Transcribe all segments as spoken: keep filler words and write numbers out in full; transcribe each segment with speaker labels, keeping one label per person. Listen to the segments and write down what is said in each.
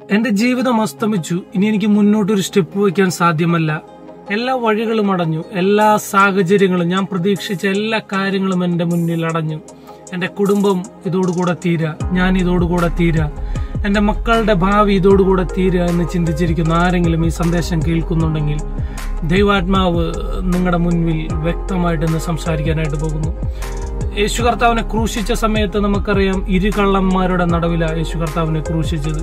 Speaker 1: എന്റെ ജീവിതം അസ്തമിച്ചു. ഇനി എനിക്ക് മുന്നോട്ടൊരു സ്റ്റെപ്പ് വയ്ക്കാൻ സാധ്യമല്ല. എല്ലാ വഴികളും അടഞ്ഞു. എല്ലാ സാഹചര്യങ്ങളും, ഞാൻ പ്രതീക്ഷിച്ച എല്ലാ കാര്യങ്ങളും എന്റെ മുന്നിൽ അടഞ്ഞു. എന്റെ കുടുംബം ഇതോടുകൂടെ തീരാ, ഞാൻ ഇതോടുകൂടെ തീരാ, എന്റെ മക്കളുടെ ഭാവി ഇതോടുകൂടെ തീരാ എന്ന് ചിന്തിച്ചിരിക്കുന്ന ആരെങ്കിലും ഈ സന്ദേശം കേൾക്കുന്നുണ്ടെങ്കിൽ ദൈവാത്മാവ് നിങ്ങളുടെ മുൻപിൽ വ്യക്തമായിട്ട് ഇന്ന് സംസാരിക്കാനായിട്ട് പോകുന്നു. യേശു കർത്താവിനെ ക്രൂശിച്ച സമയത്ത് നമുക്കറിയാം, ഇരുകള്ളന്മാരുടെ നടുവിലാണ് യേശു കർത്താവിനെ ക്രൂശിച്ചത്.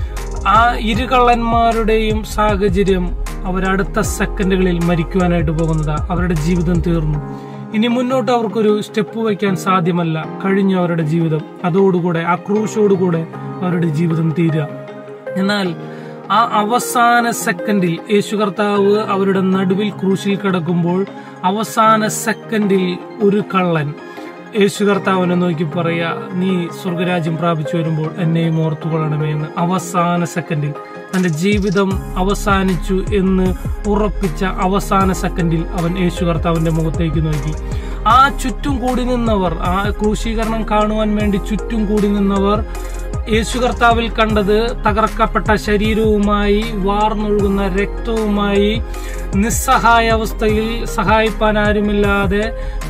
Speaker 1: ആ ഇരുകള്ളന്മാരുടെയും സാഹചര്യം അവരടുത്ത സെക്കൻഡുകളിൽ മരിക്കുവാനായിട്ട് പോകുന്നതാ. അവരുടെ ജീവിതം തീർന്നു. ഇനി മുന്നോട്ട് അവർക്കൊരു സ്റ്റെപ്പ് വയ്ക്കാൻ സാധ്യമല്ല. കഴിഞ്ഞു അവരുടെ ജീവിതം. അതോടുകൂടെ, ആ ക്രൂശോടുകൂടെ അവരുടെ ജീവിതം തീരുക. എന്നാൽ ആ അവസാന സെക്കൻഡിൽ യേശു കർത്താവ് അവരുടെ നടുവിൽ ക്രൂശിൽ കിടക്കുമ്പോൾ അവസാന സെക്കൻഡിൽ ഒരു കള്ളൻ യേശു കർത്താവിനെ നോക്കി പറയാ, നീ സ്വർഗരാജ്യം പ്രാപിച്ചു വരുമ്പോൾ എന്നെയും ഓർത്തുകൊള്ളണമേ എന്ന്. അവസാന സെക്കൻഡിൽ തന്റെ ജീവിതം അവസാനിച്ചു എന്ന് ഉറപ്പിച്ച അവസാന സെക്കൻഡിൽ അവൻ യേശു കർത്താവിന്റെ മുഖത്തേക്ക് നോക്കി. ആ ചുറ്റും കൂടി നിന്നവർ, ആ ക്രൂശീകരണം കാണുവാൻ വേണ്ടി ചുറ്റും കൂടി നിന്നവർ യേശു കർത്താവിൽ കണ്ടത് തകർക്കപ്പെട്ട ശരീരവുമായി, വാർന്നൊഴുകുന്ന രക്തവുമായി, നിസ്സഹായ അവസ്ഥയിൽ സഹായിപ്പാൻ ആരുമില്ലാതെ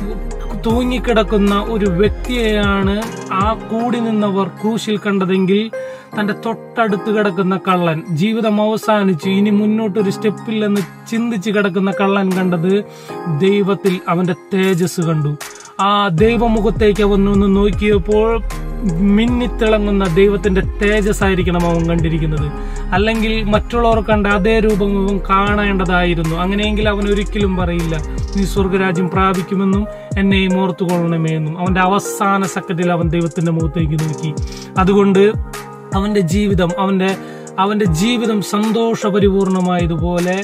Speaker 1: തൂങ്ങിക്കിടക്കുന്ന ഒരു വ്യക്തിയെയാണ് ആ കൂടി നിന്നവർ ക്രൂശിൽ കണ്ടതെങ്കിൽ, തന്റെ തൊട്ടടുത്ത് കിടക്കുന്ന കള്ളൻ, ജീവിതം അവസാനിച്ചു, ഇനി മുന്നോട്ടൊരു സ്റ്റെപ്പില്ലെന്ന് ചിന്തിച്ച് കിടക്കുന്ന കള്ളൻ കണ്ടത് ദൈവത്തിൽ അവന്റെ തേജസ് കണ്ടു. ആ ദൈവമുഖത്തേക്ക് അവൻ ഒന്ന് നോക്കിയപ്പോൾ മിന്നിത്തിളങ്ങുന്ന ദൈവത്തിന്റെ തേജസ് ആയിരിക്കണം അവൻ കണ്ടിരിക്കുന്നത്. അല്ലെങ്കിൽ മറ്റുള്ളവർ കണ്ട അതേ രൂപം അവൻ കാണേണ്ടതായിരുന്നു. അങ്ങനെയെങ്കിൽ അവൻ ഒരിക്കലും പറയില്ല, നീ സ്വർഗരാജ്യം പ്രാപിക്കുമെന്നും എന്നെയും ഓർത്തുകൊള്ളണമേ എന്നും. അവന്റെ അവസാന സെക്കൻഡിൽ അവൻ ദൈവത്തിന്റെ മുഖത്തേക്ക് നോക്കി. അതുകൊണ്ട് അവന്റെ ജീവിതം അവന്റെ അവന്റെ ജീവിതം സന്തോഷപരിപൂർണമായതുപോലെ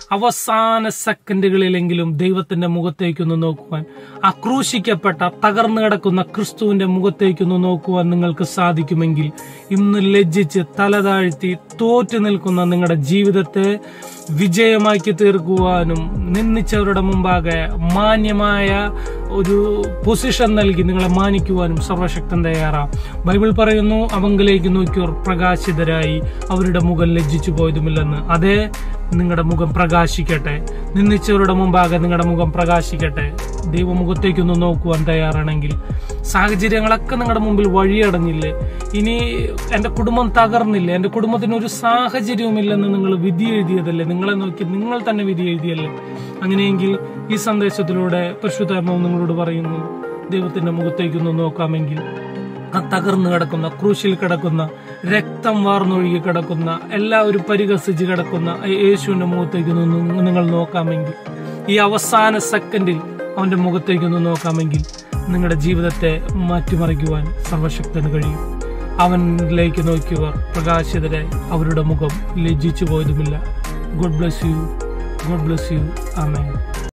Speaker 1: അവസാന സെക്കൻഡുകളിലെങ്കിലും ദൈവത്തിന്റെ മുഖത്തേക്കൊന്ന് നോക്കുവാൻ, ആ ക്രൂശിക്കപ്പെട്ട തകർന്നു കിടക്കുന്ന ക്രിസ്തുവിന്റെ മുഖത്തേക്കൊന്ന് നോക്കുവാൻ നിങ്ങൾക്ക് സാധിക്കുമെങ്കിൽ, ഇന്ന് ലജ്ജിച്ച് തലതാഴ്ത്തി തോറ്റു നിൽക്കുന്ന നിങ്ങളുടെ ജീവിതത്തെ വിജയമാക്കി തീർക്കുവാനും, നിന്ദിച്ചവരുടെ മുമ്പാകെ മാന്യമായ ഒരു പൊസിഷൻ നൽകി നിങ്ങളെ മാനിക്കുവാനും സർവശക്തൻ തയ്യാറാ. ബൈബിൾ പറയുന്നു, അവങ്കിലേക്ക് നോക്കിയവർ പ്രകാശിതരായി, അവരുടെ മുഖം ലജ്ജിച്ചു പോയതുമില്ലെന്ന്. അതേ, നിങ്ങളുടെ മുഖം പ്രകാശിക്കട്ടെ. നിന്ദിച്ചവരുടെ മുമ്പാകെ നിങ്ങളുടെ മുഖം പ്രകാശിക്കട്ടെ. ദൈവമുഖത്തേക്കൊന്ന് നോക്കുവാൻ തയ്യാറാണെങ്കിൽ, സാഹചര്യങ്ങളൊക്കെ നിങ്ങളുടെ മുമ്പിൽ വഴിയടഞ്ഞില്ലേ, ഇനി എന്റെ കുടുംബം തകർന്നില്ലേ, എന്റെ കുടുംബത്തിന് ഒരു സാഹചര്യവുമില്ലെന്ന് നിങ്ങൾ വിധി എഴുതിയതല്ലേ, നിങ്ങളെ നോക്കി നിങ്ങൾ തന്നെ വിധി എഴുതിയല്ലേ. അങ്ങനെയെങ്കിൽ ഈ സന്ദേശത്തിലൂടെ പരിശുദ്ധാത്മാവ് നിങ്ങളോട് പറയുന്നു, ദൈവത്തിന്റെ മുഖത്തേക്കൊന്ന് നോക്കാമെങ്കിൽ, ആ തകർന്നു കിടക്കുന്ന, ക്രൂശിൽ കിടക്കുന്ന, രക്തം വാർന്നൊഴുകി കിടക്കുന്ന, എല്ലാവരും പരിഹസിച്ച് കിടക്കുന്ന യേശുവിന്റെ മുഖത്തേക്ക് നിങ്ങൾ നോക്കാമെങ്കിൽ, ഈ അവസാന സെക്കൻഡിൽ അവന്റെ മുഖത്തേക്കൊന്ന് നോക്കാമെങ്കിൽ, നിങ്ങളുടെ ജീവിതത്തെ മാറ്റിമറിക്കുവാൻ സർവശക്തന് കഴിയും. അവനിലേക്ക് നോക്കിയവർ പ്രകാശിതരായി, അവരുടെ മുഖം ലജ്ജിച്ചു പോയതുമില്ല. God bless you. God bless you. Amen.